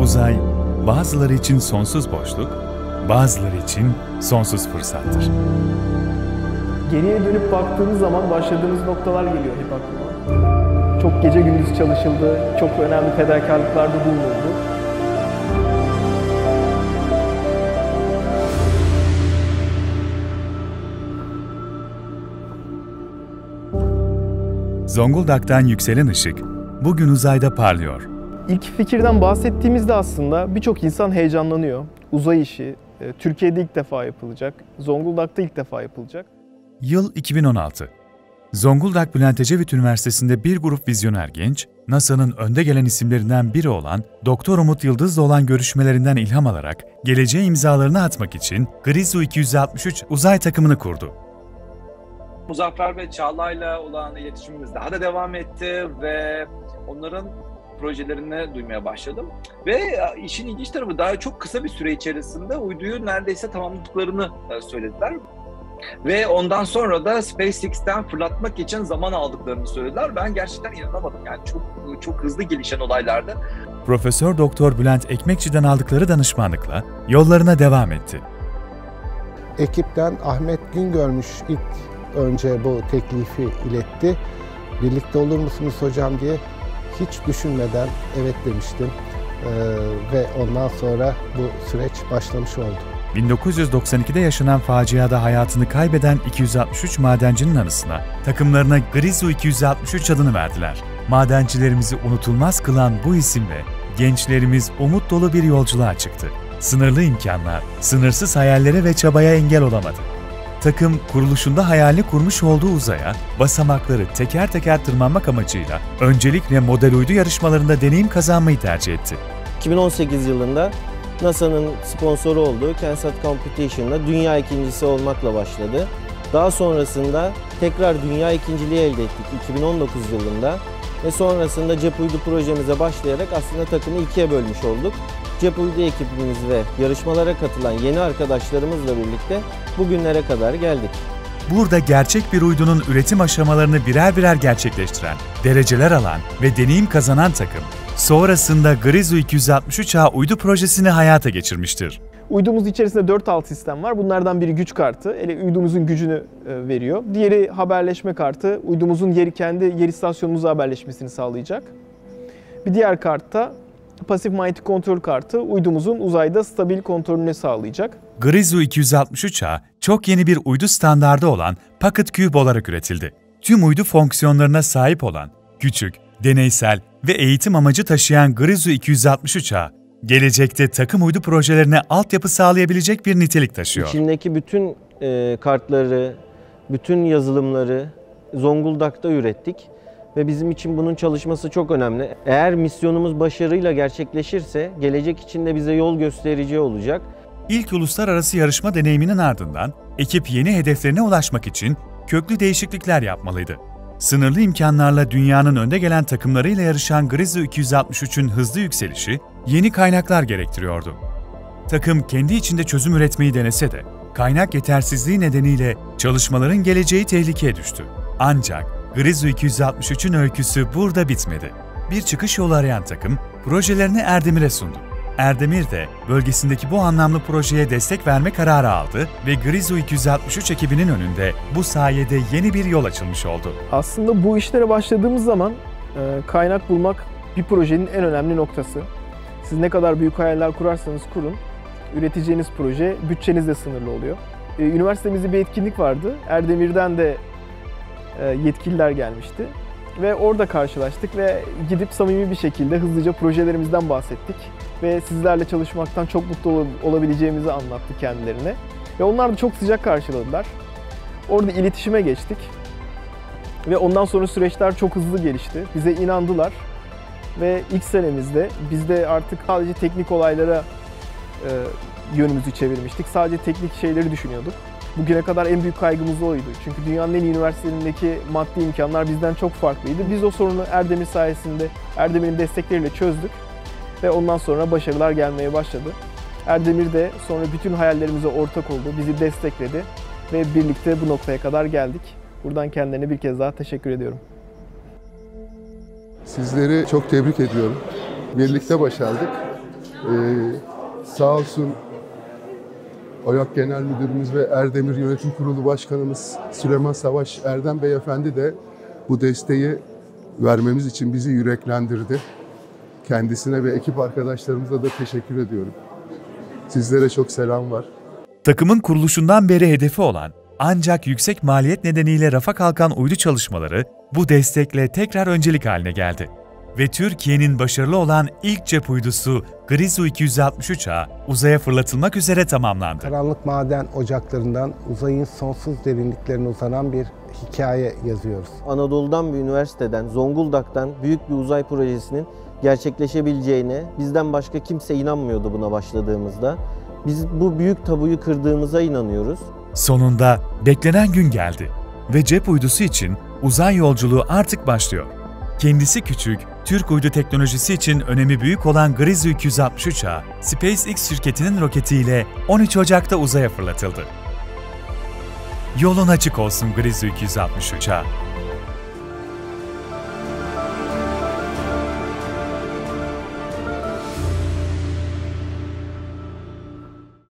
Uzay, bazıları için sonsuz boşluk, bazıları için sonsuz fırsattır. Geriye dönüp baktığımız zaman başladığımız noktalar geliyor hep aklıma. Çok gece gündüz çalışıldı, çok önemli fedakarlıklarda bulunuldu. Zonguldak'tan yükselen ışık, bugün uzayda parlıyor. İlk fikirden bahsettiğimizde aslında birçok insan heyecanlanıyor. Uzay işi Türkiye'de ilk defa yapılacak, Zonguldak'ta ilk defa yapılacak. Yıl 2016. Zonguldak Bülent Ecevit Üniversitesi'nde bir grup vizyoner genç, NASA'nın önde gelen isimlerinden biri olan Doktor Umut Yıldız'la olan görüşmelerinden ilham alarak geleceğe imzalarını atmak için Grizu 263 uzay takımını kurdu. Muzaffer ve Çağla'yla olan iletişimimiz daha da devam etti ve onların projelerini duymaya başladım. Ve işin ilginç tarafı daha çok kısa bir süre içerisinde uyduyu neredeyse tamamladıklarını söylediler. Ve ondan sonra da SpaceX'ten fırlatmak için zaman aldıklarını söylediler. Ben gerçekten inanamadım. Yani çok hızlı gelişen olaylardı. Profesör Doktor Bülent Ekmekçi'den aldıkları danışmanlıkla yollarına devam etti. Ekipten Ahmet Güngörmüş ilk önce bu teklifi iletti. Birlikte olur musunuz hocam diye hiç düşünmeden evet demiştim. Ve ondan sonra bu süreç başlamış oldu. 1992'de yaşanan faciada hayatını kaybeden 263 madencinin anısına takımlarına Grizu 263 adını verdiler. Madencilerimizi unutulmaz kılan bu isimle gençlerimiz umut dolu bir yolculuğa çıktı. Sınırlı imkanlar, sınırsız hayallere ve çabaya engel olamadı. Takım kuruluşunda hayalini kurmuş olduğu uzaya basamakları teker teker tırmanmak amacıyla öncelikle model uydu yarışmalarında deneyim kazanmayı tercih etti. 2018 yılında NASA'nın sponsoru olduğu CanSat Competition'da dünya ikincisi olmakla başladı. Daha sonrasında tekrar dünya ikinciliği elde ettik 2019 yılında ve sonrasında cep uydu projemize başlayarak aslında takımı ikiye bölmüş olduk. Cep uydu ekibimiz ve yarışmalara katılan yeni arkadaşlarımızla birlikte bugünlere kadar geldik. Burada gerçek bir uydunun üretim aşamalarını birer birer gerçekleştiren, dereceler alan ve deneyim kazanan takım, sonrasında Grizu 263A uydu projesini hayata geçirmiştir. Uydumuz içerisinde 4 alt sistem var. Bunlardan biri güç kartı, uydumuzun gücünü veriyor. Diğeri haberleşme kartı, uydumuzun kendi yer istasyonumuza haberleşmesini sağlayacak. Bir diğer kartta pasif manyetik kontrol kartı, uydumuzun uzayda stabil kontrolünü sağlayacak. Grizu 263A çok yeni bir uydu standardı olan Pocket Cube olarak üretildi. Tüm uydu fonksiyonlarına sahip olan, küçük, deneysel ve eğitim amacı taşıyan Grizu 263A, gelecekte takım uydu projelerine altyapı sağlayabilecek bir nitelik taşıyor. İçindeki bütün kartları, bütün yazılımları Zonguldak'ta ürettik ve bizim için bunun çalışması çok önemli. Eğer misyonumuz başarıyla gerçekleşirse gelecek için de bize yol gösterici olacak. İlk uluslararası yarışma deneyiminin ardından ekip yeni hedeflerine ulaşmak için köklü değişiklikler yapmalıydı. Sınırlı imkanlarla dünyanın önde gelen takımlarıyla yarışan Grizu 263'ün hızlı yükselişi yeni kaynaklar gerektiriyordu. Takım kendi içinde çözüm üretmeyi denese de kaynak yetersizliği nedeniyle çalışmaların geleceği tehlikeye düştü. Ancak Grizu 263'ün öyküsü burada bitmedi. Bir çıkış yolu arayan takım projelerini Erdemir'e sundu. Erdemir de bölgesindeki bu anlamlı projeye destek verme kararı aldı ve Grizu 263 ekibinin önünde bu sayede yeni bir yol açılmış oldu. Aslında bu işlere başladığımız zaman kaynak bulmak bir projenin en önemli noktası. Siz ne kadar büyük hayaller kurarsanız kurun, üreteceğiniz proje bütçeniz de sınırlı oluyor. Üniversitemizde bir etkinlik vardı. Erdemir'den de yetkililer gelmişti. Ve orada karşılaştık ve gidip samimi bir şekilde hızlıca projelerimizden bahsettik. Ve sizlerle çalışmaktan çok mutlu olabileceğimizi anlattık kendilerine. Ve onlar da çok sıcak karşıladılar. Orada iletişime geçtik. Ve ondan sonra süreçler çok hızlı gelişti. Bize inandılar. Ve ilk senemizde biz de artık sadece teknik olaylara yönümüzü çevirmiştik. Sadece teknik şeyleri düşünüyorduk. Bugüne kadar en büyük kaygımız oydu. Çünkü dünyanın en iyi üniversitelerindeki maddi imkanlar bizden çok farklıydı. Biz o sorunu Erdemir sayesinde, Erdemir'in destekleriyle çözdük. Ve ondan sonra başarılar gelmeye başladı. Erdemir de sonra bütün hayallerimize ortak oldu, bizi destekledi. Ve birlikte bu noktaya kadar geldik. Buradan kendilerine bir kez daha teşekkür ediyorum. Sizleri çok tebrik ediyorum. Birlikte başardık. Sağ olsun OYAK Genel Müdürümüz ve Erdemir Yönetim Kurulu Başkanımız Süleyman Savaş Erdem Beyefendi de bu desteği vermemiz için bizi yüreklendirdi. Kendisine ve ekip arkadaşlarımıza da teşekkür ediyorum. Sizlere çok selam var. Takımın kuruluşundan beri hedefi olan ancak yüksek maliyet nedeniyle rafa kalkan uydu çalışmaları bu destekle tekrar öncelik haline geldi. Ve Türkiye'nin başarılı olan ilk cep uydusu Grizu 263A uzaya fırlatılmak üzere tamamlandı. Karanlık maden ocaklarından uzayın sonsuz derinliklerine uzanan bir hikaye yazıyoruz. Anadolu'dan bir üniversiteden, Zonguldak'tan büyük bir uzay projesinin gerçekleşebileceğine bizden başka kimse inanmıyordu buna başladığımızda. Biz bu büyük tabuyu kırdığımıza inanıyoruz. Sonunda beklenen gün geldi ve cep uydusu için uzay yolculuğu artık başlıyor. Kendisi küçük, Türk uydu teknolojisi için önemi büyük olan Grizu 263A, SpaceX şirketinin roketiyle 13 Ocak'ta uzaya fırlatıldı. Yolun açık olsun Grizu 263A.